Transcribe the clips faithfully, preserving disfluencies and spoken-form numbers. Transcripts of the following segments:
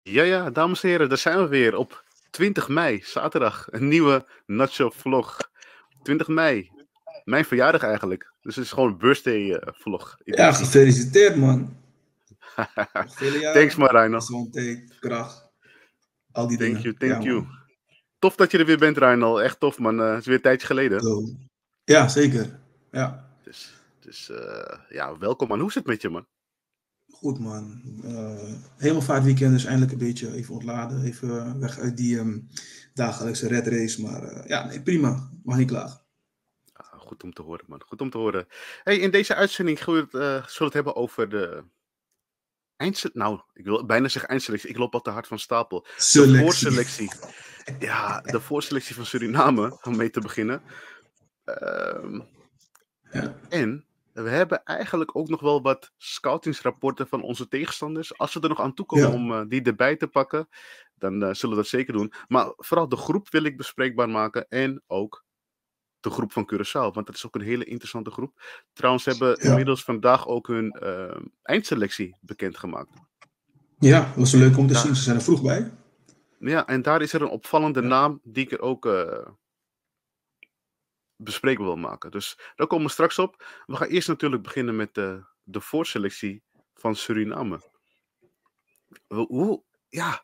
Ja, ja, dames en heren, daar zijn we weer op twintig mei, zaterdag. Een nieuwe Nacho vlog. twintig mei, mijn verjaardag eigenlijk. Dus het is gewoon een birthday eh, vlog Ja, editie. gefeliciteerd man. Nog vele Thanks jaren. maar, Rino. Gezondheid, kracht, al die Thank you, dingen. Ja thank you. man. Tof dat je er weer bent, Rino. Echt tof, man. Eh, het is weer een tijdje geleden. Zo. Ja, zeker. Ja, Dus, dus eh, ja, welkom, man. Hoe is het met je, man? goed man. Uh, Hemelvaartweekend dus eindelijk een beetje even ontladen. Even weg uit die um, dagelijkse red race. Maar uh, ja, nee, prima. Mag niet klagen. Ah, goed om te horen, man. Goed om te horen. Hey, in deze uitzending gaan we het, uh, zullen we het hebben over de eindselectie. Nou, ik wil bijna zeggen eindselectie. Ik loop al te hard van stapel. Selectie. De voorselectie. Ja, de voorselectie van Suriname, om mee te beginnen. Uh, ja. En we hebben eigenlijk ook nog wel wat scoutingsrapporten van onze tegenstanders. Als we er nog aan toe komen ja. om uh, die erbij te pakken, dan uh, zullen we dat zeker doen. Maar vooral de groep wil ik bespreekbaar maken en ook de groep van Curaçao, want dat is ook een hele interessante groep. Trouwens hebben ja. inmiddels vandaag ook hun uh, eindselectie bekendgemaakt. Ja, dat was leuk om te daar... zien. Ze zijn er vroeg bij. Ja, en daar is er een opvallende ja. naam die ik er ook uh, bespreekbaar wil maken. Dus daar komen we straks op. We gaan eerst natuurlijk beginnen met uh, de voorselectie van Suriname. Hoe, ja...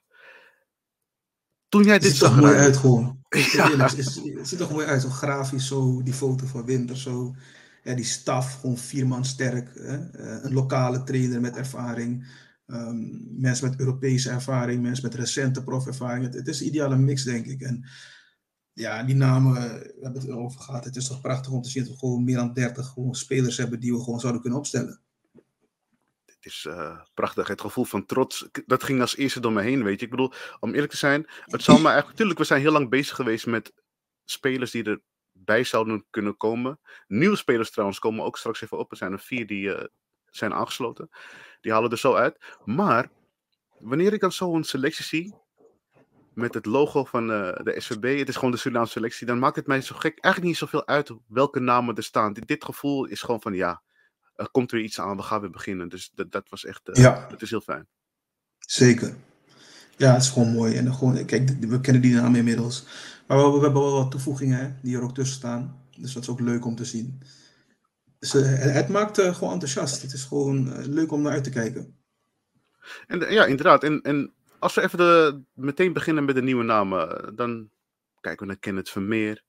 Toen jij het dit ziet er mooi uit gewoon. Ja. Eerlijk, het, het ziet er mooi uit, zo grafisch, zo die foto van Winter, zo. Ja, die staf, gewoon vier man sterk. Hè? Uh, een lokale trainer met ervaring. Um, mensen met Europese ervaring, mensen met recente profervaring. Het, het is een ideale mix, denk ik. En ja, die namen, we hebben het erover gehad. Het is toch prachtig om te zien dat we gewoon meer dan dertig gewoon spelers hebben die we gewoon zouden kunnen opstellen. Het is uh, prachtig. Het gevoel van trots, dat ging als eerste door me heen, weet je. Ik bedoel, om eerlijk te zijn, het zal me eigenlijk... Natuurlijk, we zijn heel lang bezig geweest met spelers die erbij zouden kunnen komen. Nieuwe spelers trouwens komen ook straks even op. Er zijn er vier die uh, zijn aangesloten. Die halen er zo uit. Maar, wanneer ik dan zo een selectie zie, met het logo van uh, de S V B, het is gewoon de Surinaamse selectie, dan maakt het mij zo gek, eigenlijk niet zoveel uit welke namen er staan. Dit, dit gevoel is gewoon van, ja... Er komt weer iets aan, we gaan weer beginnen. Dus dat, dat was echt, uh, ja. dat is heel fijn. Zeker. Ja, het is gewoon mooi. En gewoon, kijk, we kennen die naam inmiddels. Maar we, we hebben wel wat toevoegingen hè, die er ook tussen staan. Dus dat is ook leuk om te zien. Dus, uh, het maakt uh, gewoon enthousiast. Het is gewoon uh, leuk om naar uit te kijken. En, ja, inderdaad. En, en als we even de, meteen beginnen met de nieuwe namen, dan kijken we naar Kenneth Vermeer,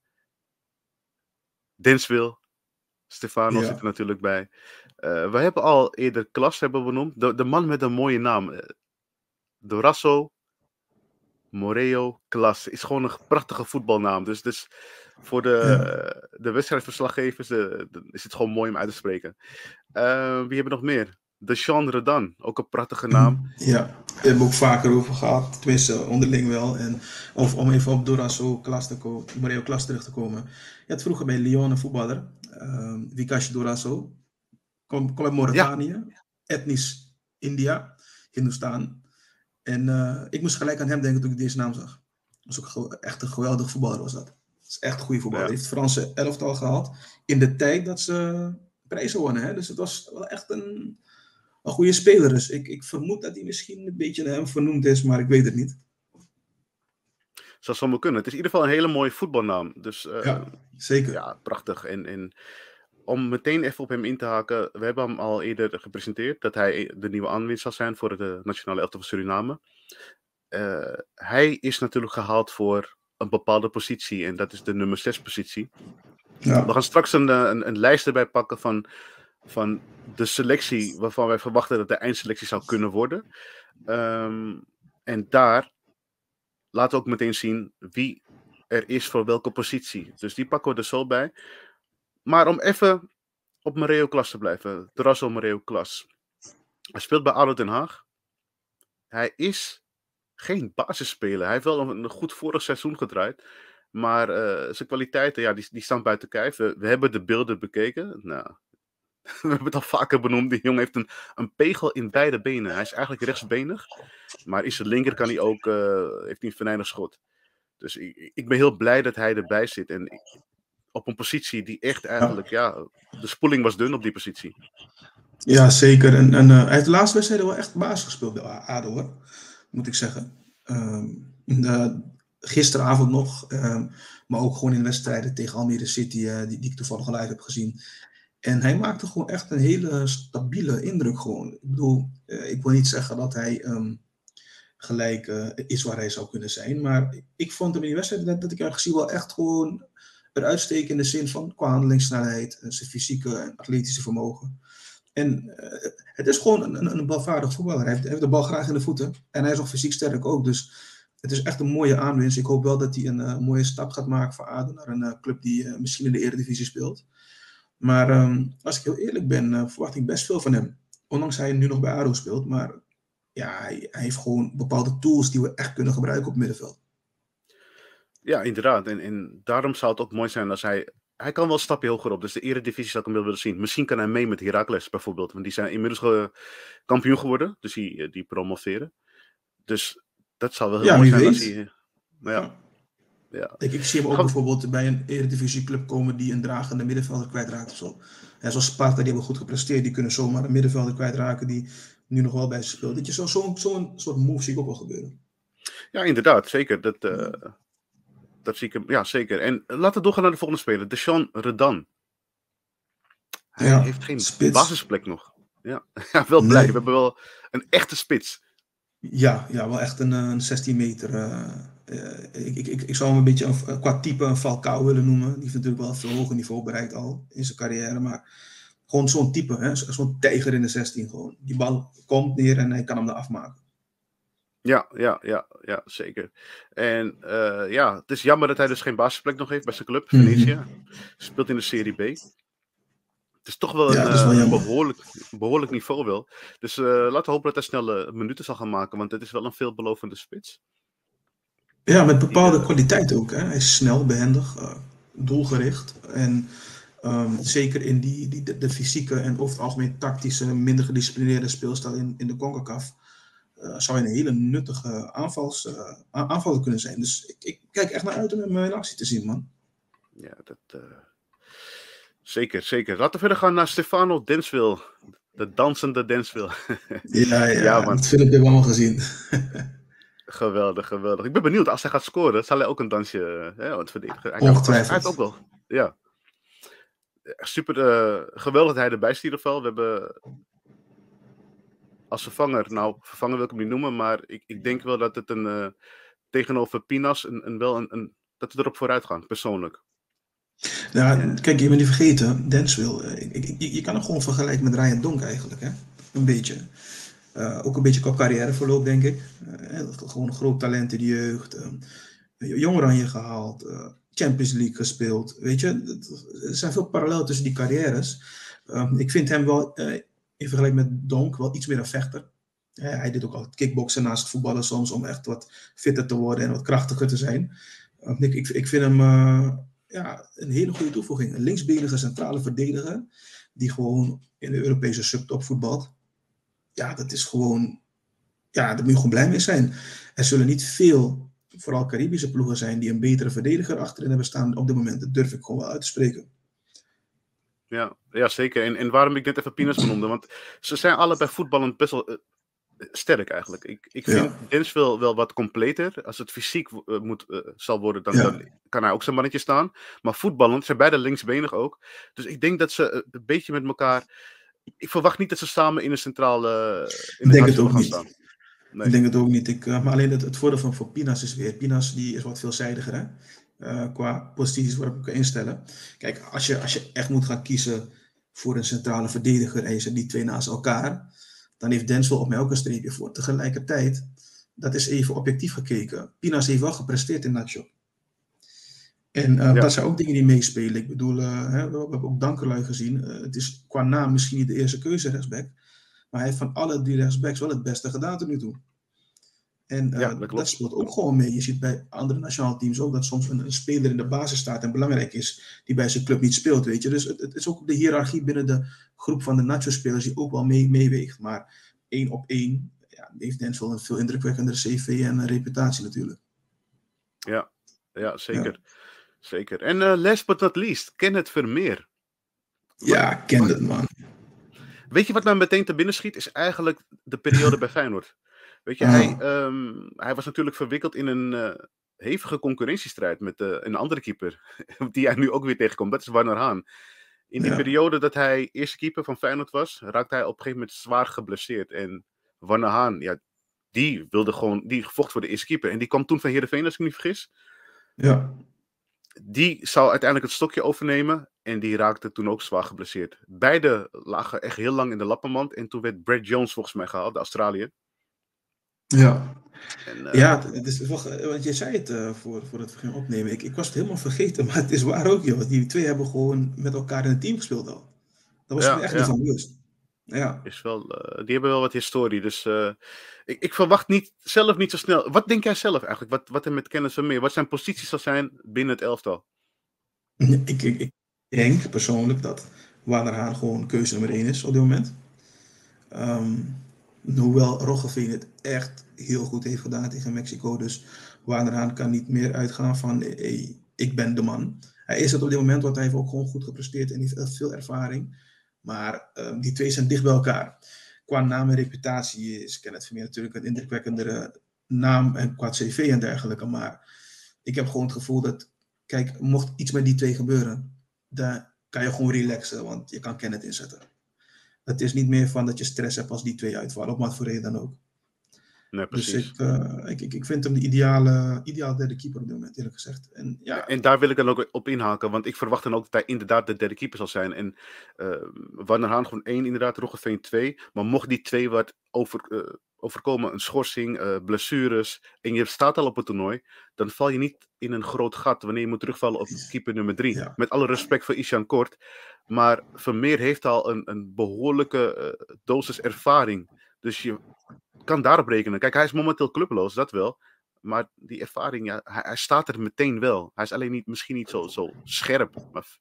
Denswil, Stefano ja. zit er natuurlijk bij. Uh, we hebben al eerder Klas hebben benoemd. De, de man met een mooie naam. Uh, Dorasso, Moreo, Klas. Is gewoon een prachtige voetbalnaam. Dus, dus voor de, ja. uh, de wedstrijdverslaggevers uh, is het gewoon mooi om uit te spreken. Uh, wie hebben we nog meer? De Sean Redan, ook een prachtige naam. Ja, daar hebben we ook vaker over gehad. Tenminste, onderling wel. En, of om even op Dorasso, Klas te komen, Moreo Klas terug te komen. Je had vroeger bij Lyon een voetballer. Uh, Vikash Dorasso. Kom, kom uit Mauritanië. Ja. Etnisch India. Hindustan. En uh, ik moest gelijk aan hem denken toen ik deze naam zag. Dat was ook echt een geweldig voetballer was dat. Dat is echt een goede voetballer. Hij ja. heeft het Franse elftal gehaald. In de tijd dat ze prijzen wonnen. Hè? Dus het was wel echt een, een goede speler. Dus ik, ik vermoed dat hij misschien een beetje naar hem vernoemd is. Maar ik weet het niet. Zou zomaar kunnen. Het is in ieder geval een hele mooie voetbalnaam. Dus, uh, ja, zeker. Ja, prachtig. En... en... Om meteen even op hem in te haken. We hebben hem al eerder gepresenteerd. Dat hij de nieuwe aanwinst zal zijn voor de nationale elftal van Suriname. Uh, hij is natuurlijk gehaald voor een bepaalde positie. En dat is de nummer zes positie. Ja. We gaan straks een, een, een lijst erbij pakken van, van de selectie. Waarvan wij verwachten dat de eindselectie zou kunnen worden. Um, en daar laten we ook meteen zien wie er is voor welke positie. Dus die pakken we er zo bij. Maar om even op Moreo Klas te blijven. Dorasso Moreo Klas. Hij speelt bij A D O Den Haag. Hij is geen basisspeler. Hij heeft wel een, een goed vorig seizoen gedraaid. Maar uh, zijn kwaliteiten, ja, die, die staan buiten kijf. We, we hebben de beelden bekeken. Nou, we hebben het al vaker benoemd. Die jongen heeft een, een pegel in beide benen. Hij is eigenlijk rechtsbenig. Maar in zijn linker kan hij ook, uh, heeft hij een venijnig schot. Dus ik, ik ben heel blij dat hij erbij zit. En ik, op een positie die echt eigenlijk, ja, de spoeling was dun op die positie. Ja, zeker. En, en uh, hij heeft de laatste wedstrijden wel echt basis gespeeld bij A D O, hoor. moet ik zeggen. Um, de, gisteravond nog, um, maar ook gewoon in wedstrijden tegen Almere City, uh, die, die ik toevallig live heb gezien. En hij maakte gewoon echt een hele stabiele indruk gewoon. Ik bedoel, uh, ik wil niet zeggen dat hij um, gelijk uh, is waar hij zou kunnen zijn, maar ik vond hem in die wedstrijd dat, dat ik hem gezien wel echt gewoon eruit steken in de zin van qua handelingssnelheid, zijn fysieke en atletische vermogen. En uh, het is gewoon een, een, een balvaardig voetballer. Hij heeft, hij heeft de bal graag in de voeten. En hij is ook fysiek sterk ook. Dus het is echt een mooie aanwinst. Ik hoop wel dat hij een uh, mooie stap gaat maken voor A D O naar een uh, club die uh, misschien in de Eredivisie speelt. Maar um, als ik heel eerlijk ben, uh, verwacht ik best veel van hem. Ondanks hij nu nog bij A D O speelt. Maar ja, hij, hij heeft gewoon bepaalde tools die we echt kunnen gebruiken op het middenveld. Ja, inderdaad. En, en daarom zou het ook mooi zijn als hij... Hij kan wel een stapje hoger op. Dus de Eredivisie zou ik hem wel willen zien. Misschien kan hij mee met Heracles bijvoorbeeld. Want die zijn inmiddels ge- kampioen geworden. Dus die, die promoveren. Dus dat zou wel heel Ja, mooi wie zijn weet. als hij... Ja. Ja. Ja. Ik, ik zie hem ook Gaan... bijvoorbeeld bij een Eredivisieclub komen die een dragende middenvelder kwijtraakt of zo. En zoals Sparta, die hebben goed gepresteerd. Die kunnen zomaar een middenvelder kwijtraken die nu nog wel bij ze speelt. Dat je zo, zo, zo'n soort move zie ik ook wel gebeuren. Ja, inderdaad. Zeker. Dat... Uh... Dat zie ik hem, ja zeker. En laten we doorgaan naar de volgende speler, Deshaun Redan. Hij ja, heeft geen spits. basisplek nog. Ja, ja wel blij. Nee. We hebben wel een echte spits. Ja, ja wel echt een, een zestien meter. Uh, uh, ik, ik, ik zou hem een beetje een, qua type een Falcao willen noemen. Die heeft natuurlijk wel een veel hoger niveau bereikt al in zijn carrière. Maar gewoon zo'n type, hè? Zo'n tijger in de zestien gewoon. Die bal komt neer en hij kan hem er afmaken. Ja, ja, ja, ja, zeker. En uh, ja, het is jammer dat hij dus geen basisplek nog heeft bij zijn club, Venezia. Mm-hmm. Speelt in de Serie B. Het is toch wel ja, een, wel uh, een behoorlijk, behoorlijk niveau wel. Dus uh, laten we hopen dat hij snel uh, minuten zal gaan maken, want het is wel een veelbelovende spits. Ja, met bepaalde Die, uh, kwaliteit ook. Hè? Hij is snel, behendig, uh, doelgericht. En um, zeker in die, die, de, de fysieke en over het algemeen tactische, minder gedisciplineerde speelstijl in, in de CONCACAF... Uh, zou hij een hele nuttige aanvals, uh, aanvaller kunnen zijn. Dus ik, ik kijk echt naar uit om hem in actie te zien, man. Ja, dat... Uh... Zeker, zeker. Laten we verder gaan naar Stefano Denswil. De dansende Denswil. ja, ja, ja, man. Dat film heb ik allemaal gezien. Geweldig, geweldig. Ik ben benieuwd, als hij gaat scoren, zal hij ook een dansje hè, het verdedigen. Hij, Ongetwijfeld. Hij heeft ook wel, ja. Super uh, geweldig dat hij erbij is in ieder geval. We hebben als vervanger, nou, vervanger wil ik hem niet noemen, maar ik, ik denk wel dat het een, uh, tegenover Pinas, een, een, wel een, een, dat we erop vooruit gaan, persoonlijk. Nou, ja. Kijk, je moet niet vergeten, Denswil, je, je kan hem gewoon vergelijken met Ryan Donk eigenlijk, hè? Een beetje. Uh, ook een beetje qua carrièreverloop, denk ik. Uh, gewoon een groot talent in de jeugd. Uh, Jong Oranje gehaald. Uh, Champions League gespeeld. Weet je, er zijn veel parallellen tussen die carrières. Uh, ik vind hem wel, uh, in vergelijking met Donk, wel iets meer een vechter. Uh, hij deed ook al kickboksen naast het voetballen soms, om echt wat fitter te worden en wat krachtiger te zijn. Uh, ik, ik, ik vind hem uh, ja, een hele goede toevoeging. Een linksbenige centrale verdediger, die gewoon in de Europese subtop voetbalt. Ja, dat is gewoon... Ja, daar moet je gewoon blij mee zijn. Er zullen niet veel, vooral Caribische ploegen zijn, die een betere verdediger achterin hebben staan op dit moment. Dat durf ik gewoon wel uit te spreken. Ja, ja zeker. En, en waarom ik net even Pinas benoemde, want ze zijn allebei voetballend best wel uh, sterk eigenlijk. Ik, ik vind ja. Denswil wel wat completer. Als het fysiek uh, moet, uh, zal worden, dan, ja. dan kan hij ook zijn mannetje staan. Maar voetballend, zijn beide linksbenig ook. Dus ik denk dat ze uh, een beetje met elkaar... Ik verwacht niet dat ze samen in een centrale in ik denk het ook gaan niet. Staan. Nee. Ik denk het ook niet. Ik, uh, maar alleen het, het voordeel van voor Pinas is weer... Pinas die is wat veelzijdiger, hè? Uh, qua posities waarop ik kan instellen. Kijk, als je, als je echt moet gaan kiezen voor een centrale verdediger en je zet die twee naast elkaar, dan heeft Denswil op mij ook een streepje voor. Tegelijkertijd, dat is even objectief gekeken. Pinas heeft wel gepresteerd in Nacho. En uh, ja. dat zijn ook dingen die meespelen. Ik bedoel, uh, hè, we hebben ook Dankerlui gezien. Uh, het is qua naam misschien niet de eerste keuze rechtsback. Maar hij heeft van alle drie rechtsbacks wel het beste gedaan tot nu toe. En uh, ja, dat, dat speelt ook gewoon mee. Je ziet bij andere nationale teams ook dat soms een, een speler in de basis staat en belangrijk is, die bij zijn club niet speelt, weet je. Dus het, het is ook de hiërarchie binnen de groep van de Nacho-spelers die ook wel mee, meeweegt. Maar één op één ja, heeft Denswil een veel indrukwekkendere cv en een reputatie natuurlijk. Ja, ja zeker. Ja. Zeker. En uh, last but not least, Kenneth Vermeer. Ja, ken het man. Weet je wat nou meteen te binnen schiet? Is eigenlijk de periode bij Feyenoord. Weet je, hij, Ah, ehm, hij was natuurlijk verwikkeld in een eh, hevige concurrentiestrijd met eh, een andere keeper. Die hij nu ook weer tegenkomt. Dat is Warner Haan. In die ja, periode dat hij eerste keeper van Feyenoord was, raakte hij op een gegeven moment zwaar geblesseerd. En Warner Haan, ja, die wilde gewoon, die vocht voor de eerste keeper. En die kwam toen van Heerenveen, als ik me niet vergis. ja, Die zou uiteindelijk het stokje overnemen. En die raakte toen ook zwaar geblesseerd. Beide lagen echt heel lang in de lappenmand. En toen werd Brad Jones volgens mij gehaald, de Australiër. ja. En Ja, eh, het het is, wacht, eh, want je zei het uh, voor, voordat we gingen opnemen. Ik, ik was het helemaal vergeten, maar het is waar ook, joh. Die twee hebben gewoon met elkaar in het team gespeeld al. Dat was ik me ja, echt niet ja. van bewust. Ja. Is wel, eh, die hebben wel wat historie. Dus eh, ik, ik verwacht niet, zelf niet zo snel. Wat denk jij zelf eigenlijk? Wat, wat er met kennis van meer? Wat zijn posities zal zijn binnen het elftal? Ik, ik, ik denk persoonlijk dat Warner Haan gewoon keuze nummer één is op dit moment. Ehm, hoewel Roggeveen het echt heel goed heeft gedaan tegen Mexico. Dus Warner Haan kan niet meer uitgaan van hey, ik ben de man. Hij is het op dit moment, want hij heeft ook gewoon goed gepresteerd en heeft veel ervaring. Maar um, die twee zijn dicht bij elkaar. Qua naam en reputatie is Kenneth Vermeer natuurlijk een indrukwekkendere naam en qua cv en dergelijke. Maar ik heb gewoon het gevoel dat, kijk, mocht iets met die twee gebeuren, dan kan je gewoon relaxen, want je kan Kenneth inzetten. Het is niet meer van dat je stress hebt als die twee uitvallen, op wat voor reden dan ook. Nee, Dus precies. ik, uh, ik, ik, ik vind hem de ideale, ideale derde keeper op dit moment, eerlijk gezegd. En ja, En daar wil ik dan ook op inhaken, want ik verwacht dan ook dat hij inderdaad de derde keeper zal zijn. En uh, Warner Haan gewoon één, inderdaad, Roggeveen twee. Maar mocht die twee wat over, uh, overkomen, een schorsing, uh, blessures, en je staat al op het toernooi, dan val je niet in een groot gat wanneer je moet terugvallen op keeper nummer drie. ja, Met alle respect voor Ishan Kort, maar Vermeer heeft al een, een behoorlijke uh, dosis ervaring. Dus je kan daarop rekenen. Kijk, hij is momenteel clubloos, dat wel. Maar die ervaring, ja, hij, hij staat er meteen wel. Hij is alleen niet, misschien niet zo, zo scherp. Maar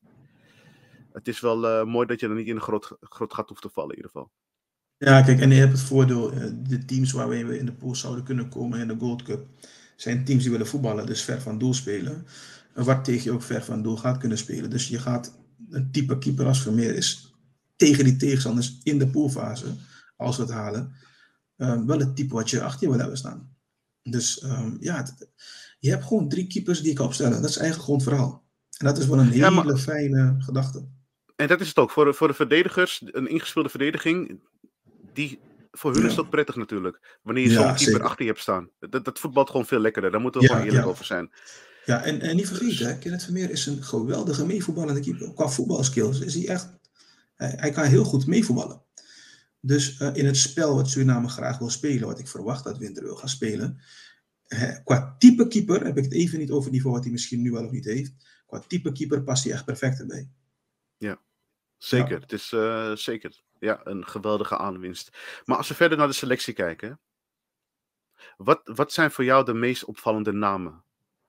het is wel uh, mooi dat je er niet in een groot, groot gat hoeft te vallen, in ieder geval. ja, kijk, en je hebt het voordeel, uh, de teams waarmee we in de pool zouden kunnen komen in de Gold Cup, zijn teams die willen voetballen, dus ver van doel spelen. En waar tegen je ook ver van doel gaat kunnen spelen. Dus je gaat een type keeper als Vermeer is tegen die tegenstanders in de poolfase, als we het halen, uh, wel het type wat je achter je wil hebben staan. Dus um, ja, het, je hebt gewoon drie keepers die ik opstellen. Dat is eigenlijk gewoon het verhaal. En dat is wel een Ja, hele maar, fijne gedachte. en dat is het ook. Voor de, voor de verdedigers, een ingespeelde verdediging, die, voor hun is Ja, het ook prettig natuurlijk. Wanneer je zo'n ja keeper zeker. achter je hebt staan. Dat, dat voetbalt gewoon veel lekkerder. Daar moeten we gewoon Ja, eerlijk ja. over zijn. Ja, en, en niet vergeten, Dus, hè, Kenneth Vermeer is een geweldige meevoetballende keeper. Qua voetbalskills is hij echt... Hij, hij kan heel goed meevoetballen. Dus uh, in het spel wat Suriname graag wil spelen, wat ik verwacht dat Winter wil gaan spelen, hè, qua type keeper heb ik het even niet over het niveau wat hij misschien nu wel of niet heeft. Qua type keeper past hij echt perfect erbij. ja, zeker. Ja. Het is uh, zeker ja, een geweldige aanwinst. Maar als we verder naar de selectie kijken, wat, wat zijn voor jou de meest opvallende namen?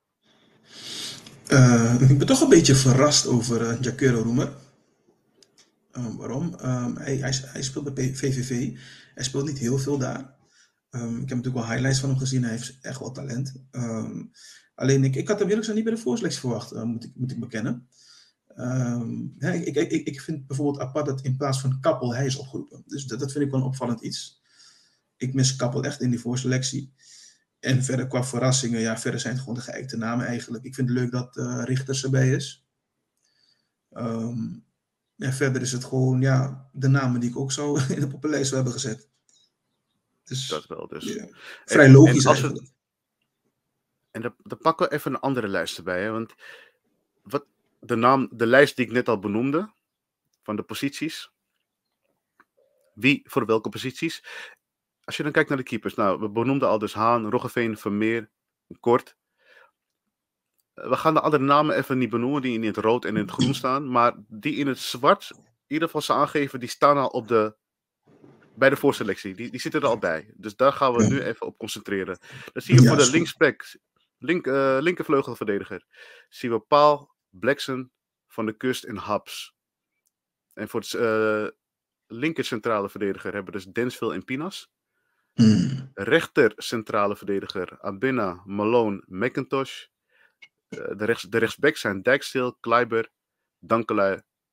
Uh, ik ben toch een beetje verrast over uh, Jakero Roemer. Um, waarom? Um, hij, hij, hij speelt bij V V V. Hij speelt niet heel veel daar. Um, ik heb natuurlijk wel highlights van hem gezien. Hij heeft echt wel talent. Um, alleen ik, ik had hem eerlijk gezegd niet bij de voorselectie verwacht, uh, moet, ik, moet ik bekennen. Um, hè, ik, ik, ik vind bijvoorbeeld apart dat in plaats van Kappel hij is opgeroepen. Dus dat, dat vind ik wel een opvallend iets. Ik mis Kappel echt in die voorselectie. En verder qua verrassingen, ja, verder zijn het gewoon de geëikte namen eigenlijk. Ik vind het leuk dat uh, Richters erbij is. Um, en verder is het gewoon, ja, de namen die ik ook zo in de poppenlijst zou hebben gezet. Dat Dus, wel dus. ja, vrij En, en logisch als we eigenlijk. En dan, dan pakken we even een andere lijst erbij. Hè? Want wat de, naam, de lijst die ik net al benoemde, van de posities. Wie voor welke posities? Als je dan kijkt naar de keepers. Nou, we benoemden al dus Haan, Roggeveen, Vermeer, Kort. We gaan de andere namen even niet benoemen, die in het rood en in het groen staan. Maar die in het zwart, in ieder geval ze aangeven, die staan al op de, bij de voorselectie. Die, die zitten er al bij. Dus daar gaan we Ja, nu even op concentreren. Dan zie je ja voor de is goed. linksback, link, uh, linkervleugelverdediger, zien we Paal, Blackson, Van de Kust en Haps. En voor het uh, linker centrale verdediger hebben we dus Densville en Pinas. Hmm. Rechter centrale verdediger Abena, Malone, McIntosh. Uh, de, rechts, de rechtsback zijn Dijksteel, Kleiber, Dankelui,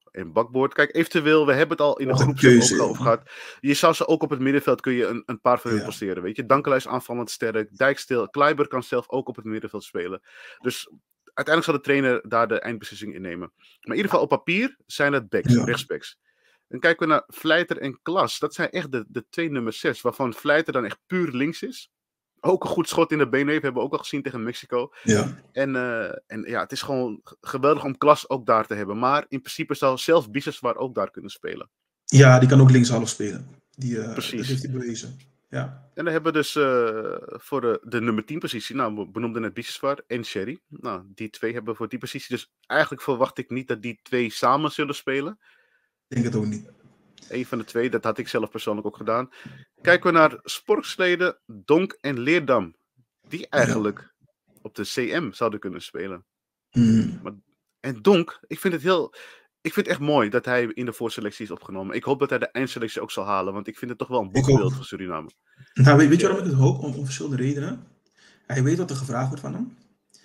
en bakboord. Kijk, eventueel, we hebben het al in de Wat een groepsapp ook keuze, over joh. gehad. Je zou ze ook op het middenveld kun je een, een paar van hun Ja. posteren, weet je. Dankela is aanvallend sterk, Dijkstil, Kleiber kan zelf ook op het middenveld spelen. Dus uiteindelijk zal de trainer daar de eindbeslissing in nemen. Maar in ieder geval op papier zijn het backs, Ja. rechtsbacks. Dan kijken we naar Vleiter en Klas. Dat zijn echt de, de twee nummer zes, waarvan Vleiter dan echt puur links is. Ook een goed schot in de benen heeft, hebben we ook al gezien tegen Mexico. Ja. En, uh, en ja, het is gewoon g- geweldig om Klas ook daar te hebben. Maar in principe zou zelfs Biseswar ook daar kunnen spelen. Ja, die kan ook linkshalf spelen. Die, uh, dat Precies. heeft hij bewezen. Ja. En dan hebben we dus uh, voor de, de nummer tien positie, nou, we benoemden net Biseswar en Sherry. Nou, die twee hebben we voor die positie. Dus eigenlijk verwacht ik niet dat die twee samen zullen spelen. Ik denk het ook niet. Eén van de twee, dat had ik zelf persoonlijk ook gedaan. Kijken we naar Sporksleden, Donk en Leerdam. Die eigenlijk ja. op de C M zouden kunnen spelen. Mm. Maar, en Donk, ik vind het heel... Ik vind het echt mooi dat hij in de voorselectie is opgenomen. Ik hoop dat hij de eindselectie ook zal halen, want ik vind het toch wel een boegbeeld voor Suriname. Nou, weet, weet je waarom ik het hoop? Om, om verschillende redenen. Hij weet wat er gevraagd wordt van hem.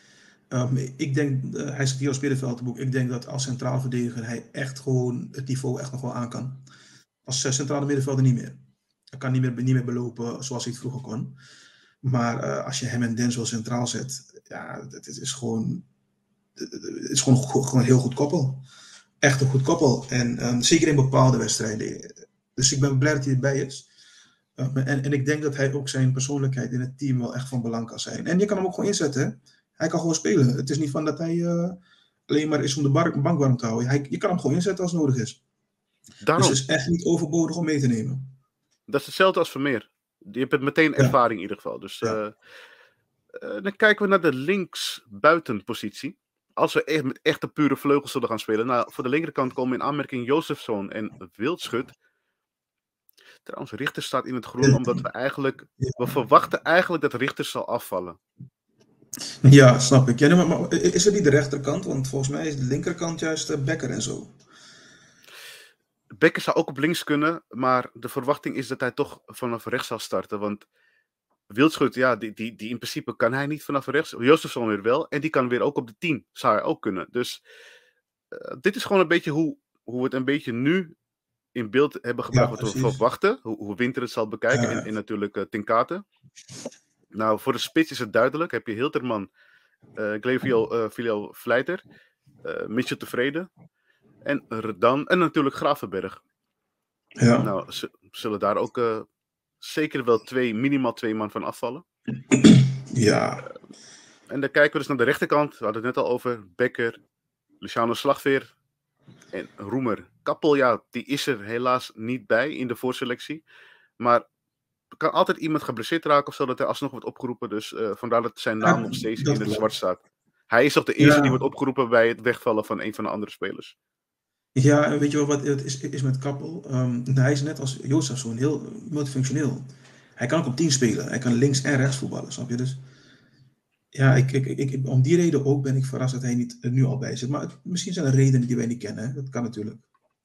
Um, ik denk, uh, hij zit hier als middenveldboek. Ik denk dat als centraal verdediger hij echt gewoon het niveau echt nog wel aan kan. Als uh, centrale middenvelder niet meer. Hij kan niet meer, niet meer belopen zoals hij het vroeger kon. Maar uh, als je hem en Denzel centraal zet, ja, het is gewoon, het is gewoon, gewoon een heel goed koppel. Echt een goed koppel. En um, zeker in bepaalde wedstrijden. Dus ik ben blij dat hij erbij is. Uh, en, en ik denk dat hij ook zijn persoonlijkheid in het team wel echt van belang kan zijn. En je kan hem ook gewoon inzetten. Hè? Hij kan gewoon spelen. Het is niet van dat hij uh, alleen maar is om de bar- bank warm te houden. Hij, je kan hem gewoon inzetten als nodig is. Daarom. Dus het is echt niet overbodig om mee te nemen. Dat is hetzelfde als Vermeer. Je hebt het meteen ervaring ja. in ieder geval. Dus ja. uh, uh, dan kijken we naar de linksbuitenpositie. Als we echt met echte pure vleugels zullen gaan spelen. Nou, voor de linkerkant komen in aanmerking Jozefzoon en Wildschut. Trouwens, Richter staat in het groen, omdat we eigenlijk... We verwachten eigenlijk dat Richter zal afvallen. Ja, snap ik. Ja, maar, maar is het niet de rechterkant? Want volgens mij is de linkerkant juist uh, Bekker en zo. Bekker zou ook op links kunnen, maar de verwachting is dat hij toch vanaf rechts zal starten. Want Wildschut, ja, die, die, die in principe kan hij niet vanaf rechts. Jozefzoon weer wel. En die kan weer ook op de tien. Zou hij ook kunnen. Dus uh, dit is gewoon een beetje hoe, hoe we het een beetje nu in beeld hebben gebracht. Ja, wat we verwachten. Hoe, hoe Winter het zal bekijken. Ja. En, en natuurlijk uh, Ten Kate. Nou, voor de spits is het duidelijk. Heb je Hilterman, uh, Glevio uh, Vleiter, uh, Mitchell Tevreden. En Redan. En natuurlijk Gravenberg. Ja. Nou, z- zullen daar ook... Uh, zeker wel twee, minimaal twee man van afvallen. Ja. Uh, en dan kijken we dus naar de rechterkant. We hadden het net al over. Bekker, Luciano Slagveer en Roemer. Kappel, ja, die is er helaas niet bij in de voorselectie. Maar er kan altijd iemand geblesseerd raken of zo, dat hij alsnog wordt opgeroepen. Dus uh, vandaar dat zijn naam ja, nog steeds in het klopt. zwart staat. Hij is toch de eerste ja. die wordt opgeroepen bij het wegvallen van een van de andere spelers. Ja, en weet je wel wat het is, is met Kappel? Um, hij is net als Jozefzoon heel multifunctioneel. Hij kan ook op tien spelen. Hij kan links en rechts voetballen, snap je? Dus ja, ik, ik, ik, om die reden ook ben ik verrast dat hij niet er nu al bij zit. Maar het, misschien zijn er redenen die wij niet kennen. Hè? Dat kan natuurlijk.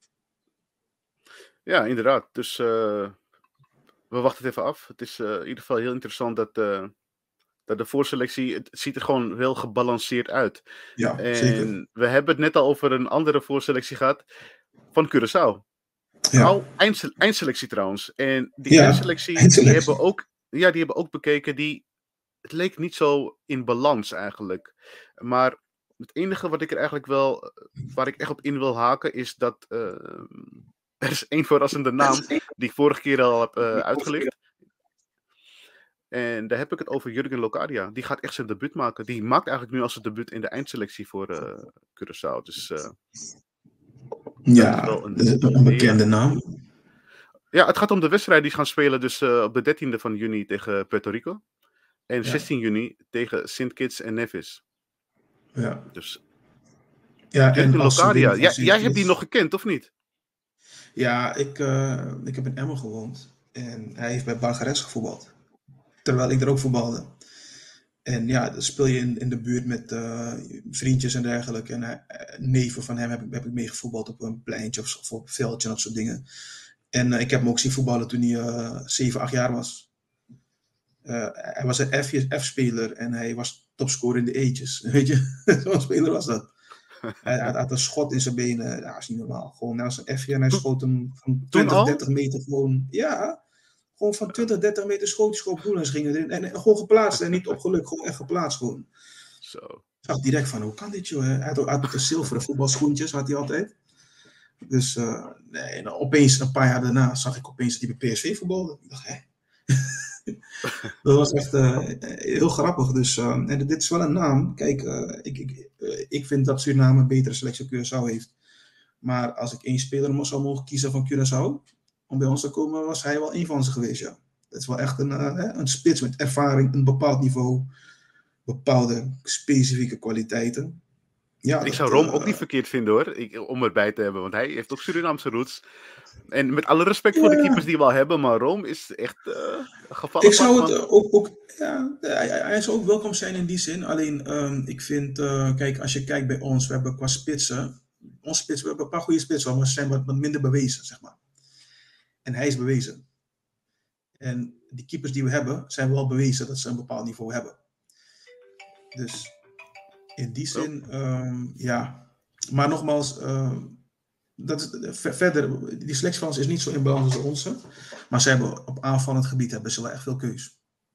Ja, inderdaad. Dus uh, we wachten het even af. Het is uh, in ieder geval heel interessant dat... Uh, de voorselectie, het ziet er gewoon heel gebalanceerd uit. Ja, en zeker. We hebben het net al over een andere voorselectie gehad van Curaçao. Ja. Nou, eindsele- eindselectie trouwens. En die ja, eindselectie, eindselectie. Die, hebben ook, ja, die hebben ook bekeken, die, het leek niet zo in balans eigenlijk. Maar het enige wat ik er eigenlijk wel, waar ik echt op in wil haken, is dat uh, er is één verrassende naam die ik vorige keer al heb uh, uitgelicht. En daar heb ik het over Jurgen Locadia. Die gaat echt zijn debuut maken. Die maakt eigenlijk nu al zijn debuut in de eindselectie voor uh, Curaçao. Dus uh, ja, dat is wel een, een, een bekende naam. Ja, het gaat om de wedstrijd die gaan spelen dus uh, op de dertiende van juni tegen Puerto Rico. En ja. zestien juni tegen Sint Kitts en Nevis. Ja. Dus ja, Jurgen Locadia. Jij, jij hebt die nog gekend, of niet? Ja, ik, uh, ik heb in Emmen gewoond. En hij heeft bij Bargares gevoetbald. Terwijl ik er ook voetbalde. En ja, dan speel je in, in de buurt met uh, vriendjes en dergelijke. En hij, neven van hem heb ik, heb ik mee gevoetbald op een pleintje of, of op een veldje en dat soort dingen. En uh, ik heb hem ook zien voetballen toen hij uh, zeven, acht jaar was. Uh, hij was een F-speler en hij was topscorer in de E'tjes. Weet je, zo'n speler was dat. Hij, hij had een schot in zijn benen. Dat is niet normaal. Gewoon naast een F en hij Toen, schoot hem van toen twintig, al? dertig meter gewoon. Ja, gewoon van twintig, dertig meter schoot hij gewoon doel en ze gingen erin. En, en gewoon geplaatst en niet op geluk. Gewoon echt geplaatst gewoon. Zo. Ik zag direct van, hoe kan dit joh? Hij had, hij had de zilveren voetbalschoentjes, had hij altijd. Dus uh, nee, en opeens een paar jaar daarna zag ik opeens dat hij bij P S V voetbalde. Ik dacht, hé. Dat was echt uh, heel grappig. Dus, uh, en dit is wel een naam. Kijk, uh, ik, ik, uh, ik vind dat Suriname een betere selectie op Curaçao heeft. Maar als ik één speler zou mogen kiezen van Curaçao om bij ons te komen, was hij wel één van ze geweest, ja. Het is wel echt een, uh, een spits met ervaring, een bepaald niveau, bepaalde specifieke kwaliteiten. Ja, Ik dat, zou Rom ook uh, niet verkeerd vinden hoor, ik, om erbij te hebben, want hij heeft ook Surinaamse roots. En met alle respect voor de keepers ja, die we al hebben, maar Rom is echt uh, een geval ik apart, zou het man. uh, ook, ook ja, hij, hij zou ook welkom zijn in die zin. Alleen, um, ik vind, uh, kijk, als je kijkt bij ons, we hebben qua spitsen, ons spits, we hebben een paar goede spitsen, maar ze zijn wat, wat minder bewezen, zeg maar. En hij is bewezen. En die keepers die we hebben, zijn wel bewezen dat ze een bepaald niveau hebben. Dus in die Oh. zin, um, ja. Maar nogmaals, um, dat is, verder, die selectie van ons is niet zo in balans als onze. Maar ze hebben op aanvallend gebied hebben ze wel echt veel keus.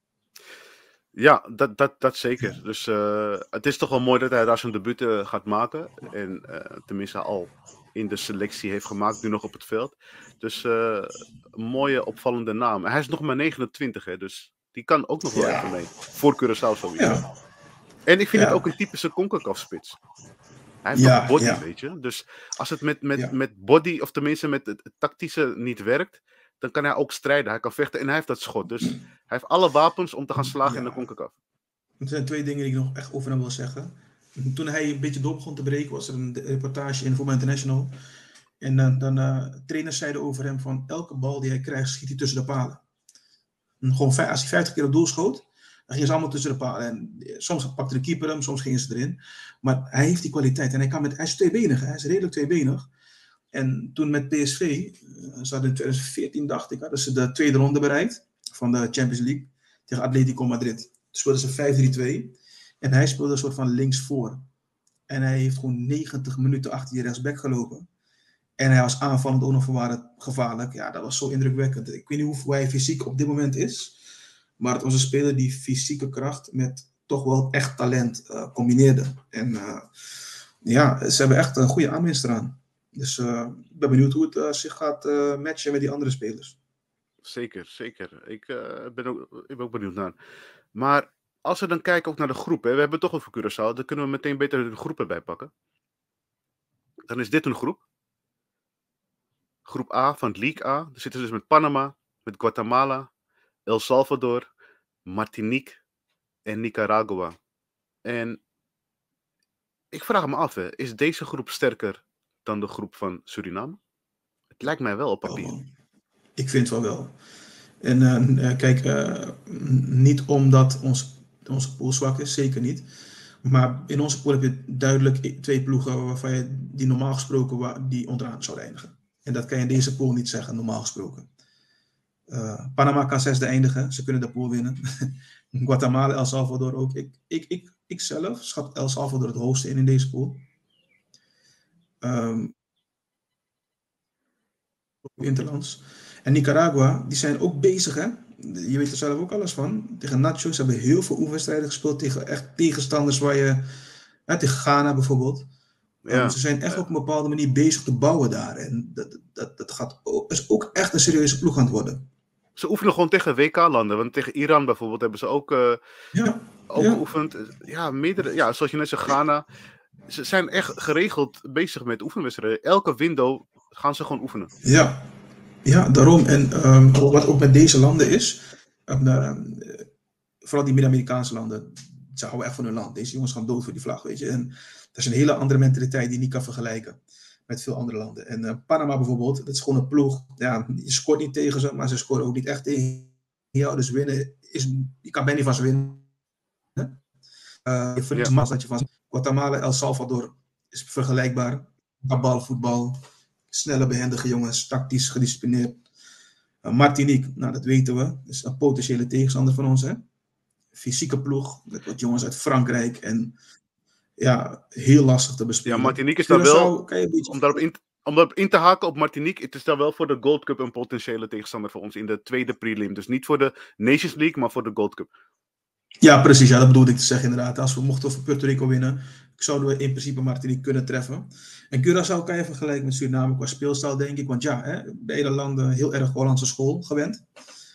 Ja, dat, dat, dat zeker. Ja. Dus uh, het is toch wel mooi dat hij daar zijn debuut uh, gaat maken. En uh, tenminste al in de selectie heeft gemaakt, nu nog op het veld. Dus uh, een mooie opvallende naam. Hij is nog maar negenentwintig, hè, dus die kan ook nog wel Ja. even mee. Voor Curaçao sowieso. Ja. En ik vind Ja. het ook een typische CONCACAF-spits. Hij heeft Ja, ook body, ja. weet je. Dus als het met, met, Ja. met body, of tenminste met het tactische niet werkt, dan kan hij ook strijden. Hij kan vechten en hij heeft dat schot. Dus hij heeft alle wapens om te gaan slagen Ja. in de CONCACAF. Er zijn twee dingen die ik nog echt over hem wil zeggen. Toen hij een beetje door begon te breken, was er een reportage in Voetbal International. En dan, dan uh, trainers zeiden over hem van elke bal die hij krijgt, schiet hij tussen de palen. En gewoon, als hij vijftig keer op doel schoot, dan gingen ze allemaal tussen de palen. En soms pakte de keeper hem, soms gingen ze erin. Maar hij heeft die kwaliteit. En hij, kan met, hij is tweebenig, hij is redelijk tweebenig. En toen met P S V, uh, ze hadden in twintig veertien, dacht ik, hadden ze de tweede ronde bereikt van de Champions League tegen Atletico Madrid. Toen speelden ze vijf drie twee. En hij speelde een soort van linksvoor. En hij heeft gewoon negentig minuten achter je rechtsback gelopen. En hij was aanvallend ook nog gevaarlijk. Ja, dat was zo indrukwekkend. Ik weet niet hoe hij fysiek op dit moment is. Maar het was een speler die fysieke kracht met toch wel echt talent uh, combineerde. En uh, ja, ze hebben echt een goede aanwinst eraan. Dus uh, ik ben benieuwd hoe het uh, zich gaat uh, matchen met die andere spelers. Zeker, zeker. Ik, uh, ben ook, ik ben ook benieuwd naar. Maar als we dan kijken ook naar de groep, hè, we hebben het toch over Curaçao, dan kunnen we meteen beter de groep erbij pakken. Dan is dit een groep. Groep A van het League A. Daar zitten ze dus met Panama, met Guatemala, El Salvador, Martinique en Nicaragua. En ik vraag me af, hè, is deze groep sterker dan de groep van Suriname? Het lijkt mij wel op papier. Oh, ik vind het wel wel. En uh, kijk, uh, niet omdat ons, onze pool zwak is, zeker niet. Maar in onze pool heb je duidelijk twee ploegen waarvan je die normaal gesproken die onderaan zouden eindigen. En dat kan je in deze pool niet zeggen, normaal gesproken. Uh, Panama kan zesde eindigen, ze kunnen de pool winnen. Guatemala, El Salvador ook. Ik, ik, ik, ik zelf schat El Salvador het hoogste in in deze pool. Um, Interlands. En Nicaragua, die zijn ook bezig, hè? Je weet er zelf ook alles van. Tegen Nacho, ze hebben heel veel oefenwedstrijden gespeeld tegen echt tegenstanders waar je... Hè, tegen Ghana bijvoorbeeld. Ja. Um, ze zijn echt op een bepaalde manier bezig te bouwen daar. En dat, dat, dat gaat ook, is ook echt een serieuze ploeg aan het worden. Ze oefenen gewoon tegen W K-landen. Want tegen Iran bijvoorbeeld hebben ze ook, uh, ja. ook ja. geoefend. Ja, meerdere, ja, zoals je net zegt, Ghana. Ze zijn echt geregeld bezig met oefenwedstrijden. Elke window gaan ze gewoon oefenen. Ja, ja daarom. En um, wat ook met deze landen is, um, uh, vooral die Midden-Amerikaanse landen, ze houden echt van hun land. Deze jongens gaan dood voor die vlag, weet je. En dat is een hele andere mentaliteit die je niet kan vergelijken met veel andere landen. En uh, Panama bijvoorbeeld, dat is gewoon een ploeg. Ja, je scoort niet tegen ze, maar ze scoren ook niet echt tegen jou. Dus winnen is, je kan bijna niet van ze winnen. Uh, je verliest ja. dat je van Guatemala, El Salvador is vergelijkbaar. Balvoetbal, snelle, behendige jongens, tactisch gedisciplineerd. Uh, Martinique, nou dat weten we, is een potentiële tegenstander van ons. Hè? Fysieke ploeg, met wat jongens uit Frankrijk. En ja, heel lastig te Ja, bespelen. Martinique is dan wel, Curaçao kan je een beetje... om daarop in, om daarop in te haken op Martinique, het is dan wel voor de Gold Cup een potentiële tegenstander voor ons in de tweede prelim. Dus niet voor de Nations League, maar voor de Gold Cup. Ja, precies. Ja, dat bedoelde ik te zeggen inderdaad. Als we mochten voor Puerto Rico winnen, zouden we in principe Martinique kunnen treffen. En Curaçao kan je vergelijken met Suriname qua speelstijl, denk ik. Want ja, hè, beide landen heel erg Hollandse school gewend.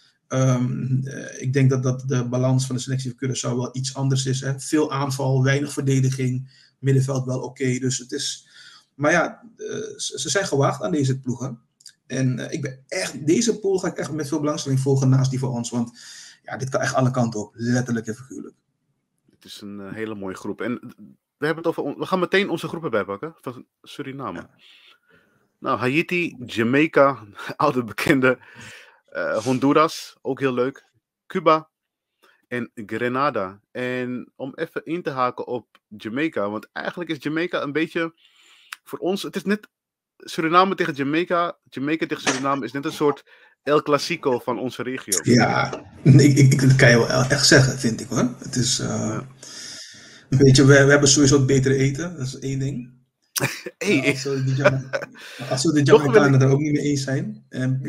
Um, uh, ik denk dat, dat de balans van de selectie van Curaçao wel iets anders is. Hè. Veel aanval, weinig verdediging, middenveld wel oké. Okay. Dus het is... Maar ja, uh, ze zijn gewaagd aan deze ploegen. En uh, ik ben echt... Deze pool ga ik echt met veel belangstelling volgen naast die van ons. Want ja, dit kan echt alle kanten op. Letterlijk en figuurlijk. Het is een uh, hele mooie groep. En we, hebben het over, we gaan meteen onze groepen bijpakken van Suriname. Ja. Nou, Haiti, Jamaica, oude bekende. Uh, Honduras, ook heel leuk. Cuba en Grenada. En om even in te haken op Jamaica. Want eigenlijk is Jamaica een beetje... Voor ons, het is net... Suriname tegen Jamaica. Jamaica tegen Suriname is net een soort El Clasico van onze regio. Ja, ik, ik, dat kan je wel echt zeggen, vind ik hoor. Het is... Uh, ja. Weet je, we, we hebben sowieso het betere eten. Dat is één ding. Hey. Uh, als we de Jamaicanen er ook niet mee eens zijn. En,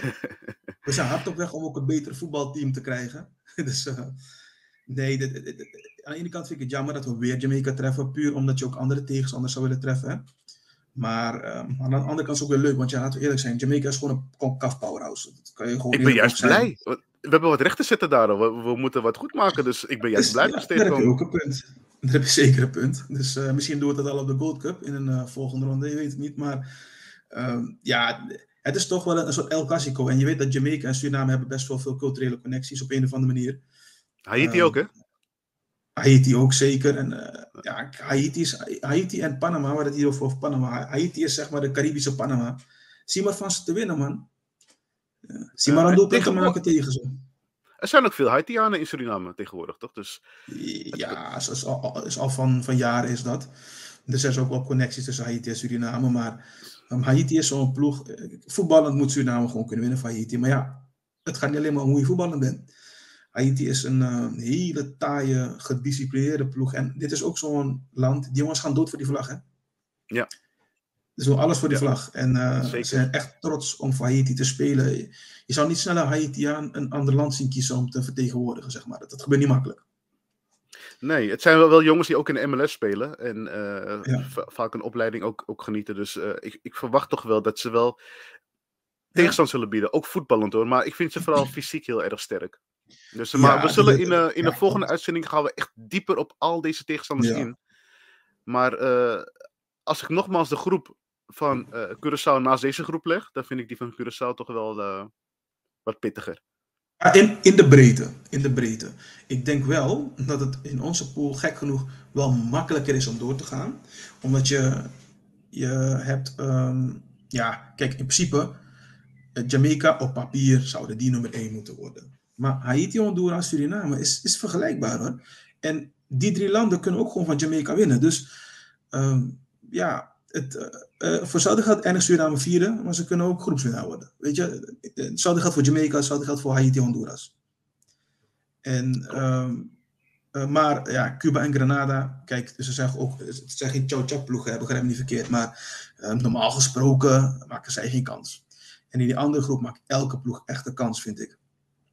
we zijn hard op weg om ook een betere voetbalteam te krijgen. dus uh, nee, dit, dit, dit, aan de ene kant vind ik het jammer dat we weer Jamaica treffen. Puur omdat je ook andere tegenstanders zou willen treffen. Hè? Maar um, aan de andere kant is het ook weer leuk. Want ja, laten we eerlijk zijn. Jamaica is gewoon een CONCACAF powerhouse. Dat kan je gewoon ik ben juist blij. We hebben wat recht te zetten daar. We, we moeten wat goed maken. Dus ik ben juist dus, blij. Ja, daar heb je ook een punt. Daar heb je zeker een punt. Dus uh, misschien doen we het al op de Gold Cup in een uh, volgende ronde. Je weet het niet. Maar um, ja... Het is toch wel een, een soort El Clasico. En je weet dat Jamaica en Suriname hebben best wel veel culturele connecties op een of andere manier. Haiti um, ook, hè? Haiti ook, zeker. En uh, ja, Haiti, is, Haiti en Panama, we hadden het hier over, over Panama. Haiti is zeg maar de Caribische Panama. Zie maar van ze te winnen, man. Uh, zie maar uh, een doelpunt te maken tegen ze. Er zijn ook veel Haitianen in Suriname tegenwoordig, toch? Dus... Ja, is, is al, is al van, van jaren is dat. Er zijn ook wel connecties tussen Haiti en Suriname, maar... Um, Haiti is zo'n ploeg. Voetballend moet Suriname gewoon kunnen winnen van Haiti. Maar ja, het gaat niet alleen maar om hoe je voetballend bent. Haiti is een uh, hele taaie, gedisciplineerde ploeg. En dit is ook zo'n land. Die jongens gaan dood voor die vlag, hè? Ja. Ze doen alles voor die ja. vlag. En uh, ze zijn echt trots om voor Haiti te spelen. Je zou niet sneller Haitiaan een ander land zien kiezen om te vertegenwoordigen, zeg maar. Dat, dat gebeurt niet makkelijk. Nee, het zijn wel, wel jongens die ook in de M L S spelen. En uh, ja. v- vaak een opleiding ook, ook genieten. Dus uh, ik, ik verwacht toch wel dat ze wel tegenstand ja. zullen bieden. Ook voetballend hoor. Maar ik vind ze vooral fysiek heel erg sterk. Dus ja, maar we zullen in, uh, in ja, de volgende klopt. uitzending gaan we echt dieper op al deze tegenstanders ja. in. Maar uh, als ik nogmaals de groep van uh, Curaçao naast deze groep leg, dan vind ik die van Curaçao toch wel uh, wat pittiger. In, in de breedte, in de breedte. Ik denk wel dat het in onze pool gek genoeg wel makkelijker is om door te gaan. Omdat je, je hebt, um, ja, kijk, in principe, Jamaica op papier zouden die nummer één moeten worden. Maar Haiti, Honduras, Suriname is, is vergelijkbaar hoor. En die drie landen kunnen ook gewoon van Jamaica winnen. Dus um, ja, het, uh, uh, voor Saudi gaat eindigt Suriname vierde, maar ze kunnen ook groepswinnaar worden. Weet je, hetzelfde geldt voor Jamaica, hetzelfde geldt voor Haiti en Honduras. En, um, uh, maar ja, Cuba en Grenada, kijk, dus ze zeggen ook, het zijn geen chow-chow ploegen, begrijp me niet verkeerd, maar uh, normaal gesproken maken zij geen kans. En in die andere groep maakt elke ploeg echt een kans, vind ik.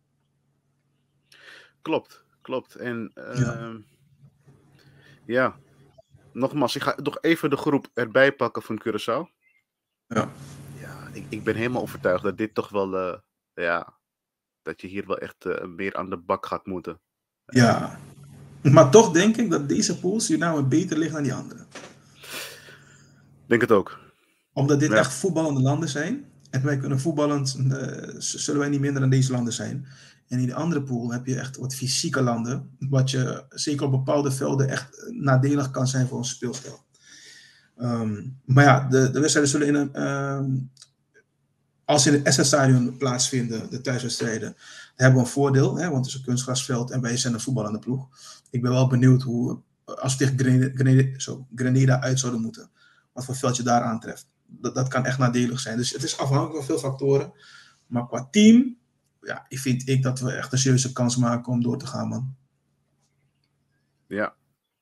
Klopt, klopt. En uh, ja. ja. Nogmaals, ik ga toch even de groep erbij pakken van Curaçao. Ja. Ja, ik, ik ben helemaal overtuigd dat dit toch wel, uh, ja, dat je hier wel echt uh, meer aan de bak gaat moeten. Ja, maar toch denk ik dat deze pool Suriname beter ligt dan die andere. Denk het ook. Omdat dit ja. echt voetballende landen zijn. En wij kunnen voetballend, uh, zullen wij niet minder dan deze landen zijn. En in de andere pool heb je echt wat fysieke landen, wat je zeker op bepaalde velden echt nadelig kan zijn voor ons speelstijl. Um, maar ja, de, de wedstrijden zullen in een, um, als in het S S-stadion plaatsvinden, de thuiswedstrijden, dan hebben we een voordeel, hè, want het is een kunstgrasveld en wij zijn een voetballende ploeg. Ik ben wel benieuwd hoe, als we tegen Grenada, Grenada, zo, Grenada uit zouden moeten, wat voor veld je daar aantreft. Dat, dat kan echt nadelig zijn. Dus het is afhankelijk van veel factoren. Maar qua team, ja, vind ik dat we echt een serieuze kans maken om door te gaan, man. Ja,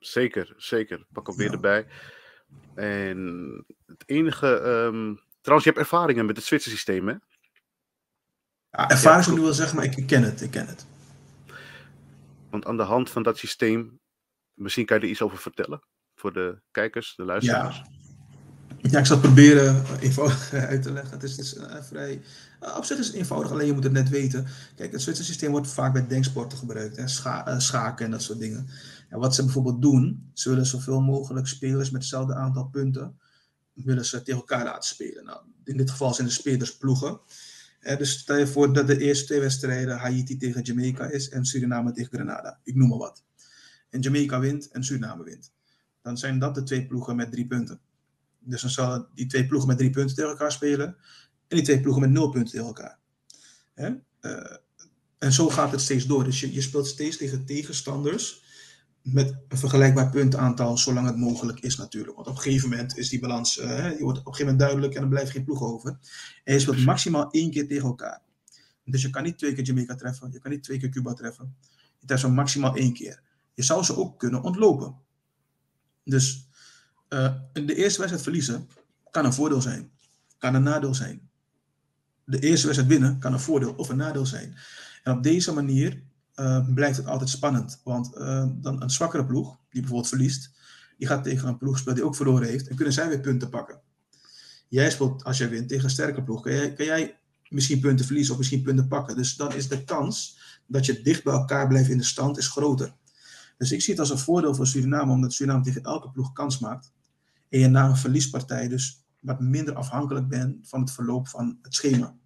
Zeker, zeker. Pak hem weer Ja. erbij. En het enige... Um, trouwens, je hebt ervaringen met het Zwitser systeem, hè? Ja, ervaring zou ik nu wel zeggen, maar ik, ik ken het, ik ken het. Want aan de hand van dat systeem, misschien kan je er iets over vertellen. Voor de kijkers, de luisteraars. Ja. Ja, ik zal het proberen eenvoudig uit te leggen. Het is, het is uh, vrij... Uh, op zich is het eenvoudig, alleen je moet het net weten. Kijk, het Zwitser systeem wordt vaak bij denksporten gebruikt. Hè? Scha uh, schaken en dat soort dingen. En wat ze bijvoorbeeld doen, ze willen zoveel mogelijk spelers met hetzelfde aantal punten, willen ze tegen elkaar laten spelen. Nou, in dit geval zijn de spelers ploegen. Uh, dus stel je voor dat de eerste twee wedstrijden Haiti tegen Jamaica is en Suriname tegen Grenada. Ik noem maar wat. En Jamaica wint en Suriname wint. Dan zijn dat de twee ploegen met drie punten. Dus dan zullen die twee ploegen met drie punten tegen elkaar spelen. En die twee ploegen met nul punten tegen elkaar. Hè? Uh, en zo gaat het steeds door. Dus je, je speelt steeds tegen tegenstanders met een vergelijkbaar puntaantal, zolang het mogelijk is natuurlijk. Want op een gegeven moment is die balans, uh, je wordt op een gegeven moment duidelijk en er blijft geen ploeg over. En je speelt maximaal één keer tegen elkaar. Dus je kan niet twee keer Jamaica treffen, je kan niet twee keer Cuba treffen. Je treft zo maximaal één keer. Je zou ze ook kunnen ontlopen. Dus Uh, in de eerste wedstrijd verliezen kan een voordeel zijn, kan een nadeel zijn. De eerste wedstrijd winnen kan een voordeel of een nadeel zijn. En op deze manier uh, blijft het altijd spannend. Want uh, dan een zwakkere ploeg, die bijvoorbeeld verliest, die gaat tegen een ploeg spelen die ook verloren heeft en kunnen zij weer punten pakken. Jij speelt, als jij wint, tegen een sterke ploeg, kan jij, kan jij misschien punten verliezen of misschien punten pakken. Dus dan is de kans dat je dicht bij elkaar blijft in de stand is groter. Dus ik zie het als een voordeel voor Suriname, omdat Suriname tegen elke ploeg kans maakt. En je na een verliespartij dus wat minder afhankelijk bent van het verloop van het schema.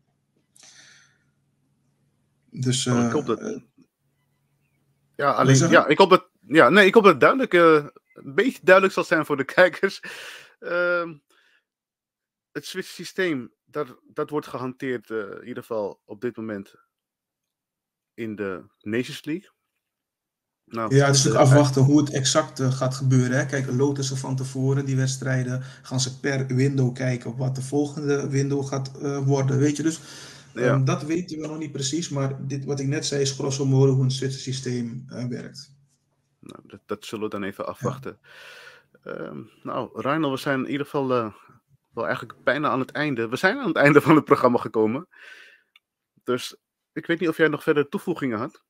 Dus, uh, oh, ik hoop dat... Uh, ja, alleen, ja, ik hoop dat, ja, nee, ik hoop dat het duidelijk, uh, een beetje duidelijk zal zijn voor de kijkers. Uh, het Zwitser systeem, dat, dat wordt gehanteerd uh, in ieder geval op dit moment in de Nations League. Nou, ja, het is natuurlijk afwachten hoe het exact uh, gaat gebeuren. Hè. Kijk, loten ze van tevoren die wedstrijden. Gaan ze per window kijken wat de volgende window gaat uh, worden. Weet je, dus ja. um, dat weten we nog niet precies. Maar dit, wat ik net zei is grosso modo hoe een Zwitser systeem uh, werkt. Nou, dat, dat zullen we dan even afwachten. Ja. Um, nou, Reinhold, we zijn in ieder geval uh, wel eigenlijk bijna aan het einde. We zijn aan het einde van het programma gekomen. Dus ik weet niet of jij nog verder toevoegingen had.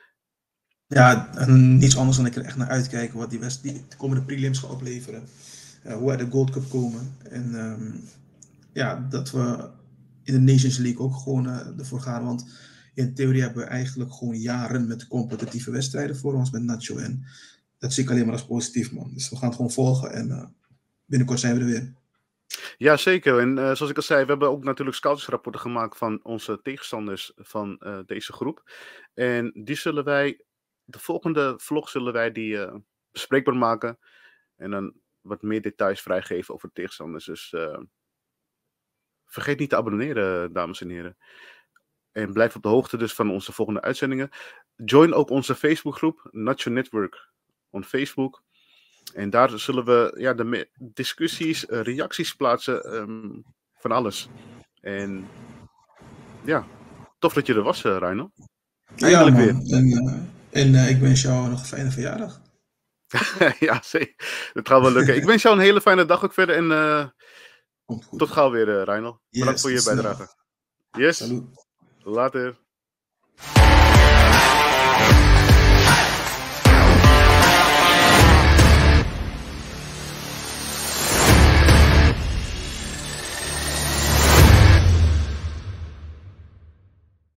Ja, niets anders dan ik er echt naar uitkijken wat die, West, die de komende prelims gaan opleveren. Uh, hoe wij de Gold Cup komen. En um, ja, dat we in de Nations League ook gewoon uh, ervoor gaan. Want in theorie hebben we eigenlijk gewoon jaren met competitieve wedstrijden voor ons met Nacho. En dat zie ik alleen maar als positief, man. Dus we gaan het gewoon volgen en uh, binnenkort zijn we er weer. Ja, zeker. En uh, zoals ik al zei, we hebben ook natuurlijk scoutsrapporten gemaakt van onze tegenstanders van uh, deze groep. En die zullen wij... De volgende vlog zullen wij die uh, bespreekbaar maken. En dan wat meer details vrijgeven over de tegenstanders. Dus uh, vergeet niet te abonneren, dames en heren. En blijf op de hoogte dus van onze volgende uitzendingen. Join ook onze Facebookgroep, Nacho Network on Facebook. En daar zullen we ja, de discussies, uh, reacties plaatsen, um, van alles. En ja, tof dat je er was, uh, Reino. Eindelijk ja, weer. En, uh... En uh, ik wens jou nog een fijne verjaardag. Ja, zeker. Dat gaat wel lukken. Ik wens jou een hele fijne dag ook verder. En uh, Komt goed. Tot gauw weer, uh, Reinhold. Yes, bedankt voor je bijdrage. Yes. Salut. Later.